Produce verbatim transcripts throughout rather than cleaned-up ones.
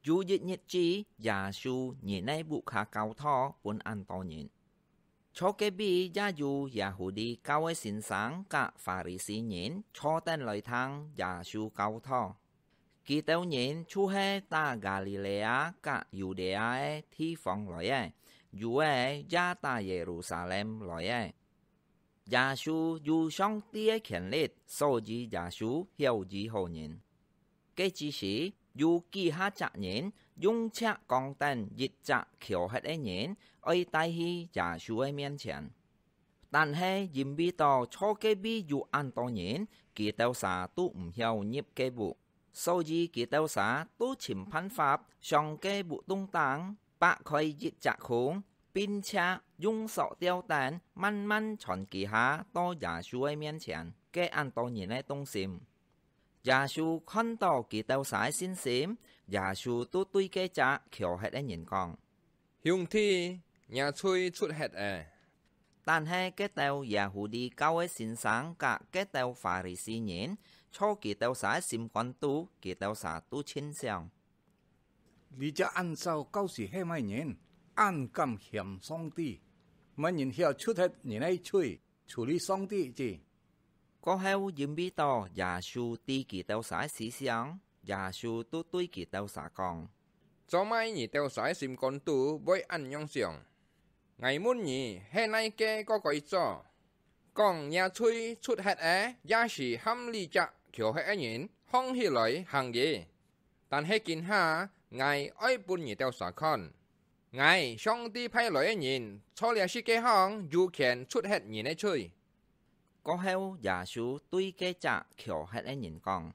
dù dịch nhiệt trí, giả su nhìn này bụ khá cao thọ bốn an to nhìn. Cho cái bi giả dù giả hữu đi cao ấy xin sáng cả phá rì xí nhìn cho tên lời thang giả su cao thọ. Kỳ tàu nhìn chú hệ ta Galilea cả Judea ấy thi phong lời ấy, dù ấy giả ta Jerusalem lời ấy. Giả su dù xong tía khiển lít sâu dì giả su hiểu dì hồ nhìn. Cái chỉ sĩ dù kỳ hạ chạc nhìn, dùng chạc con tên dịch chạc khiếu hết ấy nhìn, ơi tai hi giả su ấy miên chén.但係嚴備到初嘅比如按多年，佢到啥都唔曉入嘅步，所以佢到啥都尋辦法上嘅步動當，把佢一隻空，並且用手吊彈慢慢傳佢下到耶穌嘅面前，嘅按多年嘅東西。耶穌看到佢到啥先閃，耶穌都對嘅隻橋係嘅人講： 兄弟，nhà吹出hết à. 但係嘅道耶穌啲教嘅先生甲嘅道法利士人，初佢道啥心肝都，佢道啥都清相。 你只按照教是係乜人？按咁嫌上帝，乜人曉出hết人嚟吹處理上帝啫？ 過後認biết到耶穌啲佢道啥思想，耶穌都對佢道啥講。 做咩你道啥心肝都會按樣想？ngày muốn nhỉ hay nay kê có gọi cho còn nhà吹出hết á giá sĩ hâm ly chạ kiểu hết nhìn không hi lợi hàng gì但係見下ngày ơi bún nhỉ teo xả con ngày xong đi phải lợi nhìn cho lẽ sĩ cái hong dù khen出hết nhìn ấy chơi có heo giả số tuy cái chạ kiểu hết ấy nhìn con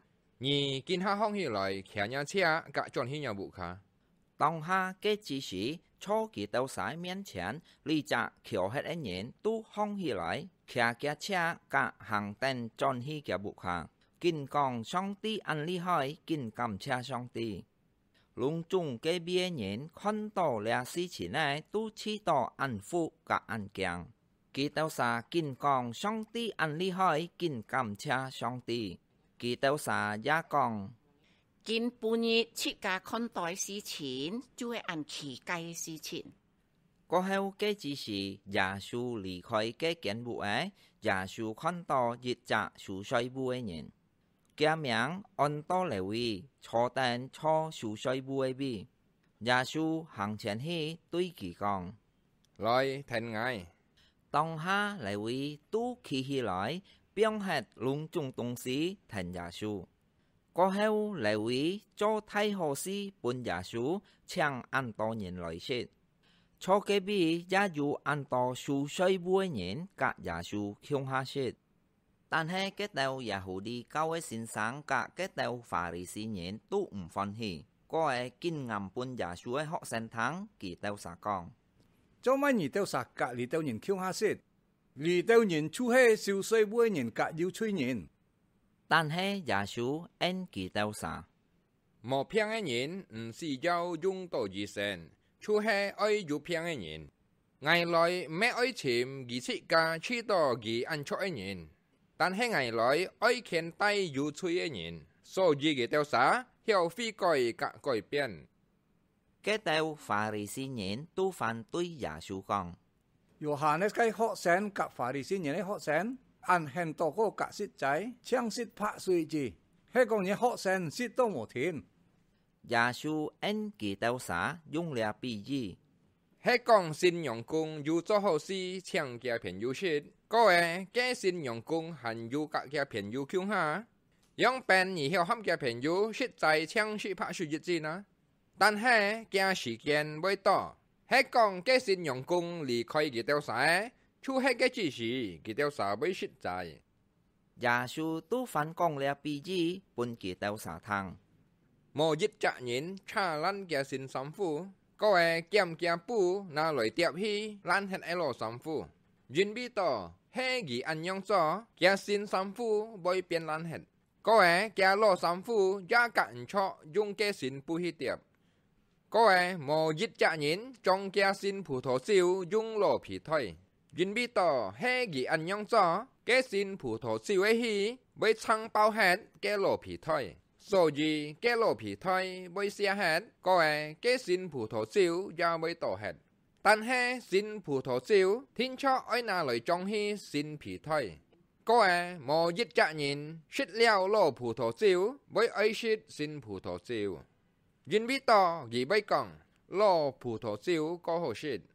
nhỉ kiến hạ không hi lợi khen nhà chia cả chọn hi nhà bụ khá 當下嘅指示初期到晒面前，呢隻橋hết一年都空起來，騎嘅車甲行燈轉起嘅步下，見講上帝按厲害，見感謝上帝。隆中嘅邊人看到呢事情呢，都知道按富甲按強。佢到晒見講上帝按厲害，見感謝上帝。佢到晒也講。 見半日切架看待事情，就會按期計事情。 過後嘅只是耶穌離開嘅建築誒，耶穌看到一隻屬水部嘅人，嘅名按多利位坐定坐屬水部嘅邊，耶穌行前去對佢講： 來聽我。 當下利位都企起來，並係隆重東西聽耶穌。過後利位做太好事本耶穌，請按多人來説，初嘅比也有按多數水部嘅人甲耶穌向下説，但係嘅道耶穌啲教嘅先生甲嘅道法利士人都唔歡喜，個係見暗本耶穌嘅學生堂，佢道啥講？ 做乜你道啥甲你道人向下説？你道人出係少水部嘅人甲要吹人。 但係耶穌因佢道啥？ 冇騙嘅人唔是要用到以前，除係愛有騙嘅人。ngày來咩愛潛而切架切到而按錯嘅人，但係ngày來愛見低有趣嘅人，所以嘅道啥要非改革改變。 嘅道法利士人都反對耶穌講。 約翰呢個學生甲法利士人嘅學生。按很多個格式仔，槍式拍碎字，係講嘢學生識都冇聽。 耶穌因佢道啥用了比喻， 係講信用公要做好事，搶嘅朋友説，各位嘅信用公還要隔嘅朋友強下，用病而後冚嘅朋友實在搶式拍碎字啦。但係嘅時間未到，係講嘅信用公離開嘅道啥？出係嘅指示，佢哋啥會實在。 耶穌都反講了比喻，本佢道啥堂。 冇一隻人差爛嘅sin三夫，各位劍嘅布拿來疊起爛係一路三夫，原比到係佢按樣做，嘅sin三夫會變爛係。各位嘅羅三夫也夾唔錯，用嘅sin布去疊。各位冇一隻人將嘅sin葡萄酒用羅皮推。原比到係佢按樣做，嘅sin葡萄酒嘅氣會撐爆hết嘅羅皮推， 所以嘅羅皮胎未寫hết，個係嘅新葡萄酒也未到hết。但係新葡萄酒天初愛拿來裝起新皮胎，個係冇一隻人食了老葡萄酒，未愛食新葡萄酒。因為多而未講老葡萄酒個好食。